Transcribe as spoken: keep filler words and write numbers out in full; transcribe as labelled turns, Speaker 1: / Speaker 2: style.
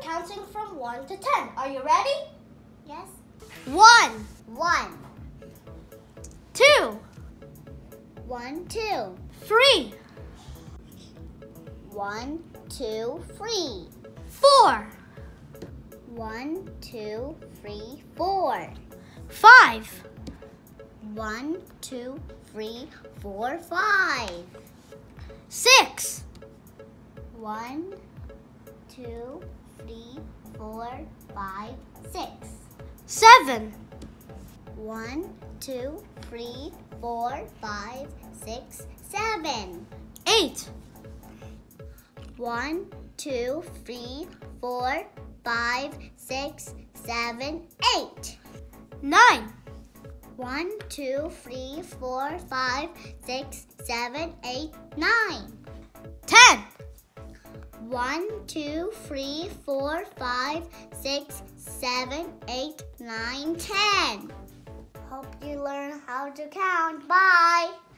Speaker 1: counting from one to ten. Are you ready?
Speaker 2: Yes.
Speaker 1: One.
Speaker 2: One.
Speaker 1: Two.
Speaker 2: One, two.
Speaker 1: Three.
Speaker 2: One, two, three.
Speaker 1: Four.
Speaker 2: One, two, three, four.
Speaker 1: Five.
Speaker 2: One, two, three, four, five.
Speaker 1: Six.
Speaker 2: One, two, three, four, five, six.
Speaker 1: Seven.
Speaker 2: One, two, three, four, five, six, seven.
Speaker 1: Eight.
Speaker 2: One, two, three, four, five, six, seven, eight.
Speaker 1: Nine.
Speaker 2: One, two, three, four, five, six, seven, eight, nine.
Speaker 1: Ten.
Speaker 2: One, two, three, four, five, six, seven, eight, nine, ten. Hope you learn how to count. Bye.